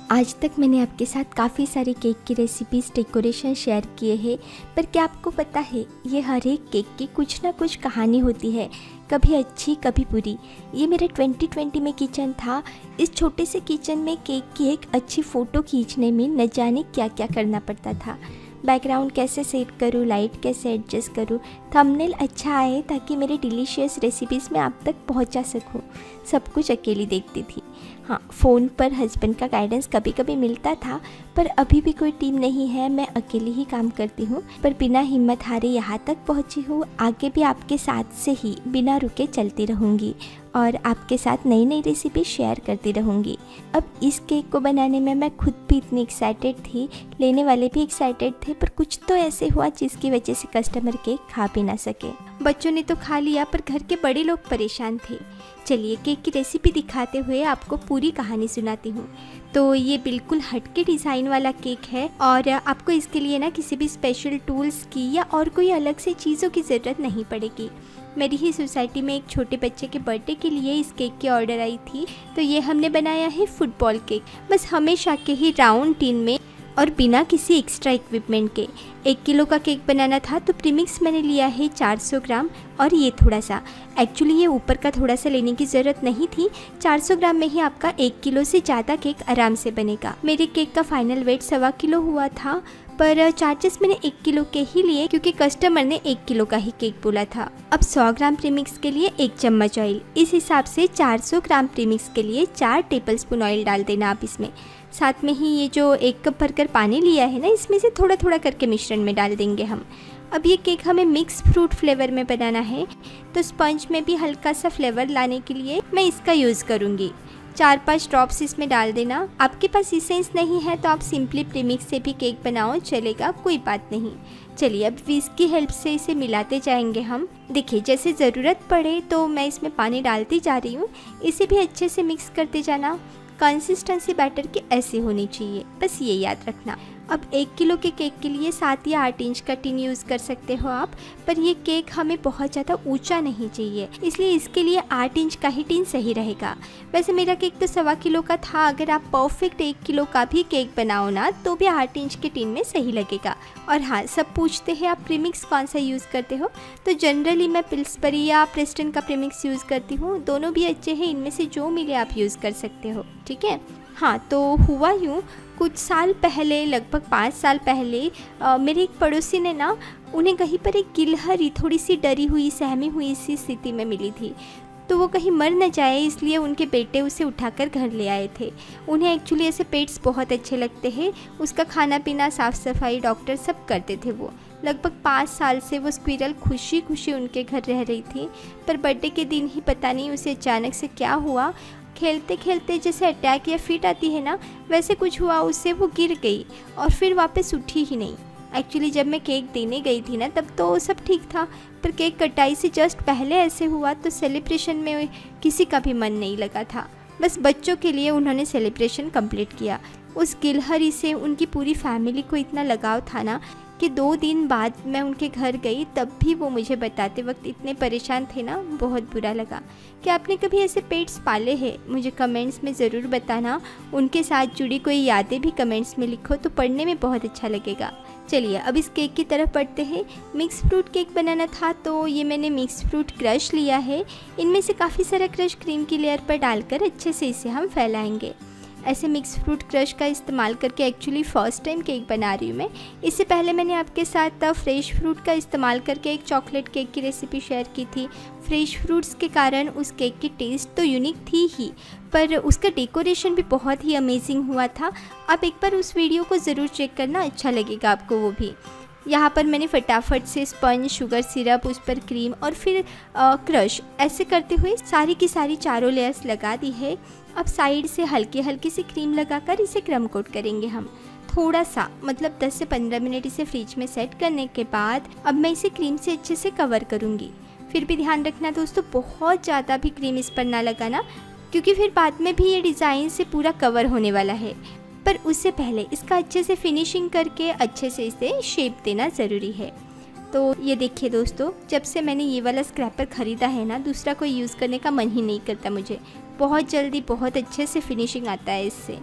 आज तक मैंने आपके साथ काफ़ी सारे केक की रेसिपीज़ डेकोरेशन शेयर किए हैं, पर क्या आपको पता है ये हर एक केक की कुछ ना कुछ कहानी होती है, कभी अच्छी कभी बुरी। ये मेरा 2020 में किचन था। इस छोटे से किचन में केक की एक अच्छी फ़ोटो खींचने में न जाने क्या क्या करना पड़ता था। बैकग्राउंड कैसे सेट करूँ, लाइट कैसे एडजस्ट करूँ, थंबनेल अच्छा आए ताकि मेरे डिलीशियस रेसिपीज़ में आप तक पहुँचा सकूँ, सब कुछ अकेली देखती थी। हाँ, फ़ोन पर हस्बैंड का गाइडेंस कभी कभी मिलता था, पर अभी भी कोई टीम नहीं है, मैं अकेली ही काम करती हूँ। पर बिना हिम्मत हारे यहाँ तक पहुँची हूँ। आगे भी आपके साथ से ही बिना रुके चलती रहूँगी और आपके साथ नई नई रेसिपी शेयर करती रहूँगी। अब इस केक को बनाने में मैं खुद भी इतनी एक्साइटेड थी, लेने वाले भी एक्साइटेड थे, पर कुछ तो ऐसे हुआ जिसकी वजह से कस्टमर केक खा भी ना सके। बच्चों ने तो खा लिया, पर घर के बड़े लोग परेशान थे। चलिए केक की रेसिपी दिखाते हुए आपको पूरी कहानी सुनाती हूँ। तो ये बिल्कुल हटके डिज़ाइन वाला केक है और आपको इसके लिए ना किसी भी स्पेशल टूल्स की या और कोई अलग से चीज़ों की ज़रूरत नहीं पड़ेगी। मेरी ही सोसाइटी में एक छोटे बच्चे के बर्थडे के लिए इस केक की ऑर्डर आई थी, तो ये हमने बनाया है फुटबॉल केक, बस हमेशा के ही राउंड टिन में और बिना किसी एक्स्ट्रा इक्विपमेंट के। 1 किलो का केक बनाना था, तो प्रीमिक्स मैंने लिया है 400 ग्राम और ये थोड़ा सा। एक्चुअली ये ऊपर का थोड़ा सा लेने की ज़रूरत नहीं थी, 400 ग्राम में ही आपका 1 किलो से ज़्यादा केक आराम से बनेगा। मेरे केक का फाइनल वेट 1.25 किलो हुआ था, पर चार्जेस मैंने 1 किलो के ही लिए क्योंकि कस्टमर ने 1 किलो का ही केक बोला था। अब 100 ग्राम प्रीमिक्स के लिए 1 चम्मच ऑयल, इस हिसाब से 400 ग्राम प्रीमिक्स के लिए 4 टेबलस्पून ऑयल डाल देना आप इसमें। साथ में ही ये जो 1 कप भरकर पानी लिया है ना, इसमें से थोड़ा थोड़ा करके मिश्रण में डाल देंगे हम। अब ये केक हमें मिक्स फ्रूट फ्लेवर में बनाना है, तो स्पंज में भी हल्का सा फ्लेवर लाने के लिए मैं इसका यूज़ करूँगी। 4-5 ड्रॉप्स इसमें डाल देना। आपके पास इसेंस नहीं है तो आप सिंपली प्रीमिक्स से भी केक बनाओ, चलेगा, कोई बात नहीं। चलिए अब विस्क की हेल्प से इसे मिलाते जाएंगे हम। देखिए जैसे ज़रूरत पड़े तो मैं इसमें पानी डालती जा रही हूँ, इसे भी अच्छे से मिक्स करते जाना। कंसिस्टेंसी बैटर की ऐसी होनी चाहिए, बस ये याद रखना। अब 1 किलो के केक के लिए 7 या 8 इंच का टिन यूज़ कर सकते हो आप, पर ये केक हमें बहुत ज़्यादा ऊंचा नहीं चाहिए, इसलिए इसके लिए 8 इंच का ही टिन सही रहेगा। वैसे मेरा केक तो 1.25 किलो का था, अगर आप परफेक्ट 1 किलो का भी केक बनाओ ना तो भी 8 इंच के टिन में सही लगेगा। और हाँ, सब पूछते हैं आप प्रीमिक्स कौन सा यूज़ करते हो, तो जनरली मैं पिल्सबरी या प्रेस्टन का प्रीमिक्स यूज़ करती हूँ। दोनों भी अच्छे हैं, इनमें से जो मिले आप यूज़ कर सकते हो, ठीक है। हाँ, तो हुआ यूँ, कुछ साल पहले, लगभग 5 साल पहले मेरे एक पड़ोसी ने ना, उन्हें कहीं पर एक गिलहरी थोड़ी सी डरी हुई, सहमी हुई सी स्थिति में मिली थी। तो वो कहीं मर न जाए इसलिए उनके बेटे उसे उठाकर घर ले आए थे। उन्हें एक्चुअली ऐसे पेट्स बहुत अच्छे लगते हैं, उसका खाना पीना, साफ़ सफाई, डॉक्टर सब करते थे वो। लगभग 5 साल से वो स्क्विरल खुशी खुशी उनके घर रह रही थी, पर बर्थडे के दिन ही पता नहीं उसे अचानक से क्या हुआ, खेलते खेलते जैसे अटैक या फिट आती है ना, वैसे कुछ हुआ उससे, वो गिर गई और फिर वापस उठी ही नहीं। एक्चुअली जब मैं केक देने गई थी ना, तब तो सब ठीक था, पर केक कटाई से जस्ट पहले ऐसे हुआ, तो सेलिब्रेशन में किसी का भी मन नहीं लगा था। बस बच्चों के लिए उन्होंने सेलिब्रेशन कंप्लीट किया। उस गिलहरी से उनकी पूरी फैमिली को इतना लगाव था ना कि 2 दिन बाद मैं उनके घर गई, तब भी वो मुझे बताते वक्त इतने परेशान थे ना, बहुत बुरा लगा। क्या आपने कभी ऐसे पेट्स पाले हैं? मुझे कमेंट्स में ज़रूर बताना। उनके साथ जुड़ी कोई यादें भी कमेंट्स में लिखो, तो पढ़ने में बहुत अच्छा लगेगा। चलिए अब इस केक की तरफ बढ़ते हैं। मिक्स फ्रूट केक बनाना था, तो ये मैंने मिक्स फ्रूट क्रश लिया है। इनमें से काफ़ी सारा क्रश क्रीम की लेयर पर डालकर अच्छे से इसे हम फैलाएंगे। ऐसे मिक्स फ्रूट क्रश का इस्तेमाल करके एक्चुअली फ़र्स्ट टाइम केक बना रही हूँ मैं। इससे पहले मैंने आपके साथ फ्रेश फ्रूट का इस्तेमाल करके एक चॉकलेट केक की रेसिपी शेयर की थी। फ्रेश फ्रूट्स के कारण उस केक की टेस्ट तो यूनिक थी ही, पर उसका डेकोरेशन भी बहुत ही अमेजिंग हुआ था। आप एक बार उस वीडियो को ज़रूर चेक करना, अच्छा लगेगा आपको वो भी। यहाँ पर मैंने फटाफट से स्पंज, शुगर सिरप, उस पर क्रीम और फिर क्रश, ऐसे करते हुए सारी की सारी चारों लेयर्स लगा दी है। अब साइड से हल्की हल्की सी क्रीम लगाकर इसे क्रम कोट करेंगे हम थोड़ा सा, मतलब 10 से 15 मिनट इसे फ्रिज में सेट करने के बाद अब मैं इसे क्रीम से अच्छे से कवर करूँगी। फिर भी ध्यान रखना दोस्तों, बहुत ज़्यादा भी क्रीम इस पर ना लगाना, क्योंकि फिर बाद में भी ये डिज़ाइन से पूरा कवर होने वाला है। पर उससे पहले इसका अच्छे से फिनिशिंग करके अच्छे से इसे शेप देना ज़रूरी है। तो ये देखिए दोस्तों, जब से मैंने ये वाला स्क्रैपर ख़रीदा है ना, दूसरा कोई यूज़ करने का मन ही नहीं करता मुझे। बहुत जल्दी बहुत अच्छे से फिनिशिंग आता है इससे।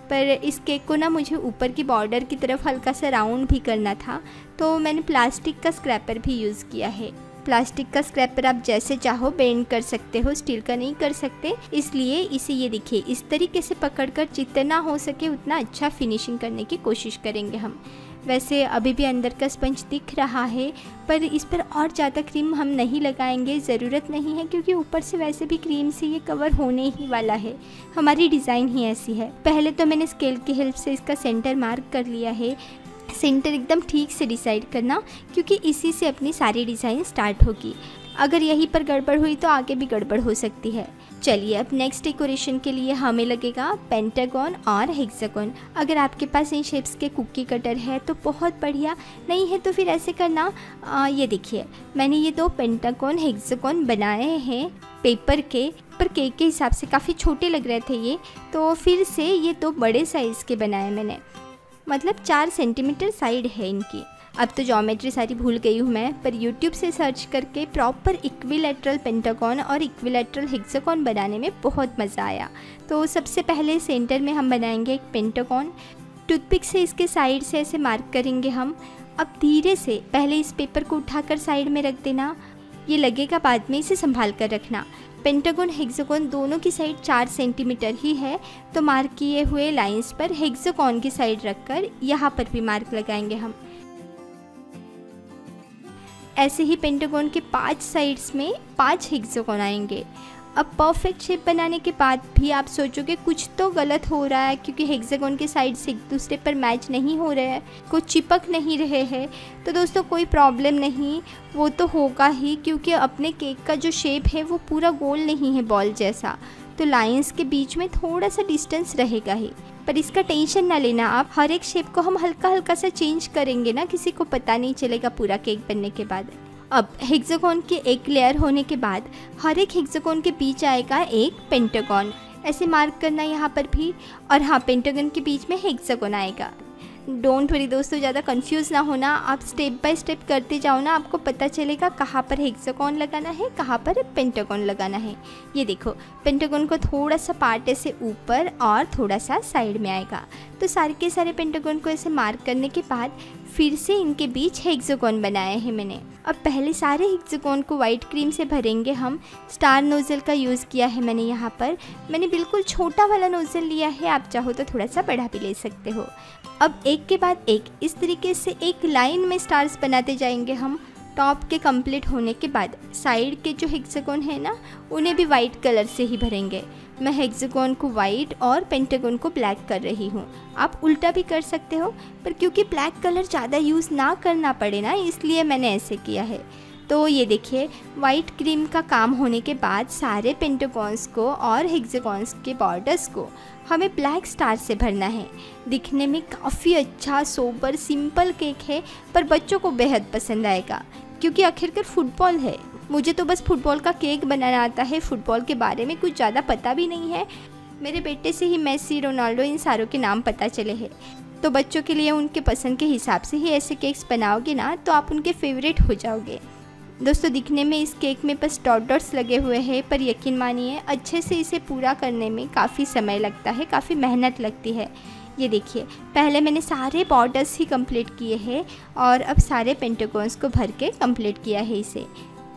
पर इस केक को ना मुझे ऊपर की बॉर्डर की तरफ हल्का सा राउंड भी करना था, तो मैंने प्लास्टिक का स्क्रैपर भी यूज़ किया है। प्लास्टिक का स्क्रैपर आप जैसे चाहो बेंड कर सकते हो, स्टील का नहीं कर सकते, इसलिए इसे ये देखिए इस तरीके से पकड़कर जितना हो सके उतना अच्छा फिनिशिंग करने की कोशिश करेंगे हम। वैसे अभी भी अंदर का स्पंज दिख रहा है, पर इस पर और ज़्यादा क्रीम हम नहीं लगाएंगे, ज़रूरत नहीं है, क्योंकि ऊपर से वैसे भी क्रीम से ये कवर होने ही वाला है। हमारी डिज़ाइन ही ऐसी है। पहले तो मैंने स्केल की हेल्प से इसका सेंटर मार्क कर लिया है। सेंटर एकदम ठीक से डिसाइड करना, क्योंकि इसी से अपनी सारी डिज़ाइन स्टार्ट होगी। अगर यहीं पर गड़बड़ हुई तो आगे भी गड़बड़ हो सकती है। चलिए अब नेक्स्ट डेकोरेशन के लिए हमें लगेगा पेंटागन और हेक्सागन। अगर आपके पास इन शेप्स के कुकी कटर है तो बहुत बढ़िया, नहीं है तो फिर ऐसे करना, ये देखिए मैंने ये 2 पेंटागन हेक्सागन बनाए हैं पेपर के, पर केक के हिसाब से काफ़ी छोटे लग रहे थे ये, तो फिर से ये 2 बड़े साइज़ के बनाए मैंने, मतलब 4 सेंटीमीटर साइड है इनकी। अब तो ज्योमेट्री सारी भूल गई हूँ मैं, पर YouTube से सर्च करके प्रॉपर इक्विलैटरल पेंटागन और इक्विलैटरल हेक्सागन बनाने में बहुत मज़ा आया। तो सबसे पहले सेंटर में हम बनाएंगे एक पेंटागन। टूथपिक से इसके साइड से ऐसे मार्क करेंगे हम। अब धीरे से पहले इस पेपर को उठाकर साइड में रख देना, ये लगेगा बाद में, इसे संभाल कर रखना। पेंटागन हेक्सागन दोनों की साइड 4 सेंटीमीटर ही है, तो मार्क किए हुए लाइंस पर हेक्सागन की साइड रखकर यहाँ पर भी मार्क लगाएंगे हम। ऐसे ही पेंटागन के 5 साइड्स में 5 हेक्सागन आएंगे। अब परफेक्ट शेप बनाने के बाद भी आप सोचोगे कुछ तो गलत हो रहा है, क्योंकि हेक्सागन के साइड्स एक दूसरे पर मैच नहीं हो रहे हैं, कुछ चिपक नहीं रहे हैं। तो दोस्तों कोई प्रॉब्लम नहीं, वो तो होगा ही, क्योंकि अपने केक का जो शेप है वो पूरा गोल नहीं है बॉल जैसा, तो लाइंस के बीच में थोड़ा सा डिस्टेंस रहेगा ही। पर इसका टेंशन ना लेना आप, हर एक शेप को हम हल्का हल्का सा चेंज करेंगे ना, किसी को पता नहीं चलेगा पूरा केक बनने के बाद। अब हेक्सागन के एक लेयर होने के बाद हर एक हेक्सागन के बीच आएगा एक पेंटागन, ऐसे मार्क करना यहाँ पर भी, और हाँ पेंटागन के बीच में हेक्सागन आएगा। डोंट वरी दोस्तों, ज़्यादा कंफ्यूज ना होना, आप स्टेप बाय स्टेप करते जाओ ना, आपको पता चलेगा कहाँ पर हेक्सागन लगाना है, कहाँ पर पेंटागन लगाना है। ये देखो पेंटागन को थोड़ा सा पार्ट ऐसे ऊपर और थोड़ा सा साइड में आएगा। तो सारे के सारे पेंटागन को ऐसे मार्क करने के बाद फिर से इनके बीच हेक्सागन बनाए हैं मैंने। अब पहले सारे हेक्सागन को वाइट क्रीम से भरेंगे हम। स्टार नोज़ल का यूज़ किया है मैंने यहाँ पर, मैंने बिल्कुल छोटा वाला नोज़ल लिया है, आप चाहो तो थोड़ा सा बड़ा भी ले सकते हो। अब एक के बाद एक इस तरीके से एक लाइन में स्टार्स बनाते जाएंगे हम। टॉप के कंप्लीट होने के बाद साइड के जो हेक्सागन है ना, उन्हें भी वाइट कलर से ही भरेंगे। मैं हेक्सागन को वाइट और पेंटागन को ब्लैक कर रही हूँ, आप उल्टा भी कर सकते हो, पर क्योंकि ब्लैक कलर ज़्यादा यूज़ ना करना पड़े ना, इसलिए मैंने ऐसे किया है। तो ये देखिए वाइट क्रीम का काम होने के बाद सारे पेंटागन्स को और हेक्सागन्स के बॉर्डर्स को हमें ब्लैक स्टार से भरना है। दिखने में काफ़ी अच्छा सोबर सिंपल केक है, पर बच्चों को बेहद पसंद आएगा, क्योंकि आखिरकार फुटबॉल है। मुझे तो बस फुटबॉल का केक बनाना आता है, फुटबॉल के बारे में कुछ ज़्यादा पता भी नहीं है। मेरे बेटे से ही मेसी, रोनाल्डो, इन सारों के नाम पता चले हैं। तो बच्चों के लिए उनके पसंद के हिसाब से ही ऐसे केक्स बनाओगे ना, तो आप उनके फेवरेट हो जाओगे। दोस्तों दिखने में इस केक में बस डॉट्स लगे हुए हैं, पर यकीन मानिए अच्छे से इसे पूरा करने में काफ़ी समय लगता है, काफ़ी मेहनत लगती है। ये देखिए पहले मैंने सारे बॉर्डर्स ही कंप्लीट किए हैं और अब सारे पेंटागन्स को भर के कंप्लीट किया है इसे।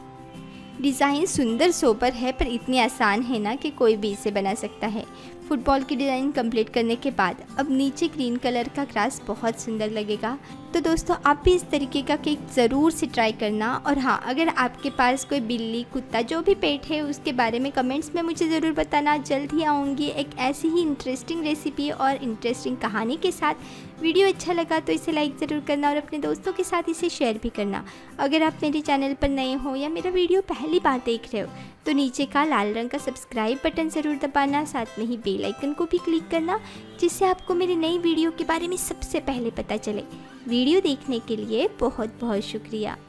डिज़ाइन सुंदर सोबर है, पर इतनी आसान है ना कि कोई भी इसे बना सकता है। फुटबॉल की डिज़ाइन कंप्लीट करने के बाद अब नीचे ग्रीन कलर का ग्रास बहुत सुंदर लगेगा। तो दोस्तों आप भी इस तरीके का केक ज़रूर से ट्राई करना। और हाँ, अगर आपके पास कोई बिल्ली, कुत्ता, जो भी पेट है उसके बारे में कमेंट्स में मुझे ज़रूर बताना। जल्द ही आऊँगी एक ऐसी ही इंटरेस्टिंग रेसिपी और इंटरेस्टिंग कहानी के साथ। वीडियो अच्छा लगा तो इसे लाइक ज़रूर करना और अपने दोस्तों के साथ इसे शेयर भी करना। अगर आप मेरे चैनल पर नए हो या मेरा वीडियो पहली बार देख रहे हो तो नीचे का लाल रंग का सब्सक्राइब बटन ज़रूर दबाना, साथ में ही बेल आइकन को भी क्लिक करना, जिससे आपको मेरी नई वीडियो के बारे में सबसे पहले पता चले। वीडियो देखने के लिए बहुत बहुत शुक्रिया।